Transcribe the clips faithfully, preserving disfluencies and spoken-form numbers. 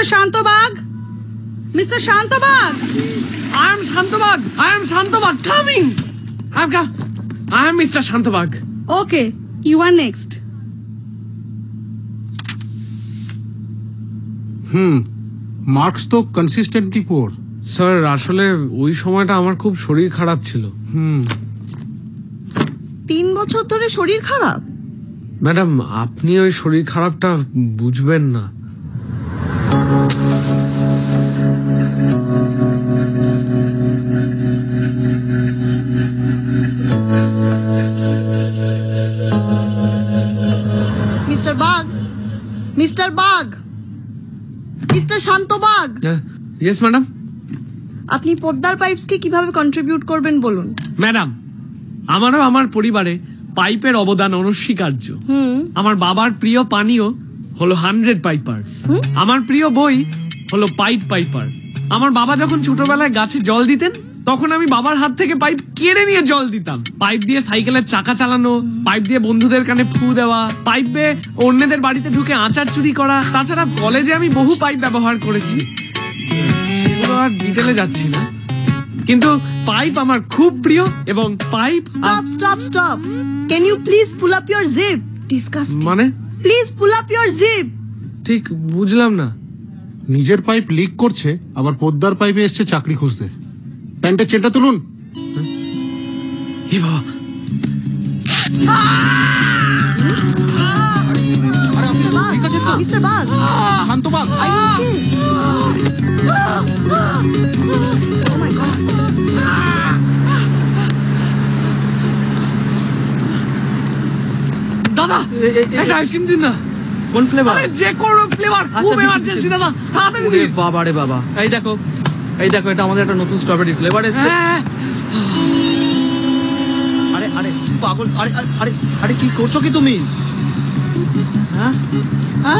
Shantobag? Mister Shantobag? I am Shantobag. I am Shantobag. Coming. I've got. I am Mister Shantobag. Okay, you are next. Hmm. Marks তো consistently poor. Sir আসলে ওই সময়টা আমার খুব শরীর খারাপ ছিল। হুম। তিন বছর ধরে শরীর খারাপ? ম্যাডাম আপনি ওই শরীর খারাপটা বুঝবেন না। Mister Bag, mister Bag, mister Shantabag. Yes madam. আপনি পদ্মার পাইপসকে কিভাবে কন্ট্রিবিউট করবেন বলুন। ম্যাডাম আমারও আমার পরিবারে পাইপের অবদান অনস্বীকার্য। আমার বাবার প্রিয় পানীয় হলো হান্ড্রেড পাইপার। আমার প্রিয় বই হলো পাইপ পাইপার। আমার বাবা যখন ছোটবেলায় গাছে জল দিতেন তখন আমি বাবার হাত থেকে পাইপ কেড়ে নিয়ে জল দিতাম। পাইপ দিয়ে সাইকেলের চাকা চালানো, পাইপ দিয়ে বন্ধুদের কানে ফু দেওয়া, পাইপ দিয়ে অন্যদের বাড়িতে ঢুকে আচার চুরি করা। তাছাড়া কলেজে আমি বহু পাইপ ব্যবহার করেছি, সেগুলো আর ডিটেলে যাচ্ছি না। কিন্তু পাইপ আমার খুব প্রিয় এবং pipe. Stop stop stop, can you please pull up your zip? Disgusting. মানে? Please pull up your zip. ঠিক বুঝলাম না। নিজের পাইপ লিক করছে আবার পদ্মার পাইপে এসছে চাকরি খুঁজতে। প্যান্টের চেনটা তুলুন। হে বাবা, mister Bag, Shantabag, are you okay? Oh my god. দাদা একটা আইসক্রিম দিন না। কোন ফ্লেভার? যে কোনো ফ্লেভার, খুব এমার্জেন্সি দাদা, তাড়াতাড়ি দিন। বাবা রে বাবা, এই দেখো এই দেখো, এটা আমাদের একটা নতুন স্ট্রবেরি ফ্লেভার এসেছে। আরে আরে পাগল, আরে আরে আরে কি করছো কি তুমি? হ্যাঁ হ্যাঁ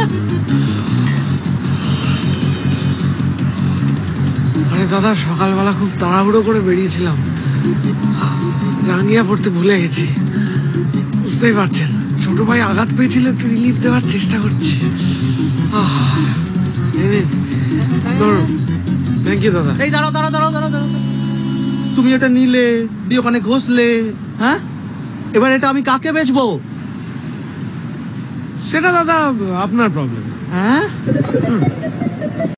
আরে দাদা সকালবেলা খুব তাড়াহুড়ো করে বেরিয়েছিলাম, জাঙ্গিয়া পড়তে ভুলে গেছি। বুঝতেই পারছেন ছোট ভাই আঘাত পেয়েছিল, একটু রিলিফ দেওয়ার চেষ্টা করছি। থ্যাংক ইউ দাদা। এই দাঁড়াও দাঁড়াও দাঁড়াও দাঁড়াও দাঁড়াও, তুমি এটা নিলে দিয়ে ওখানে ঘষলে, হ্যাঁ এবার এটা আমি কাকে বেচবো? সেটা দাদা আপনার প্রবলেম। হ্যাঁ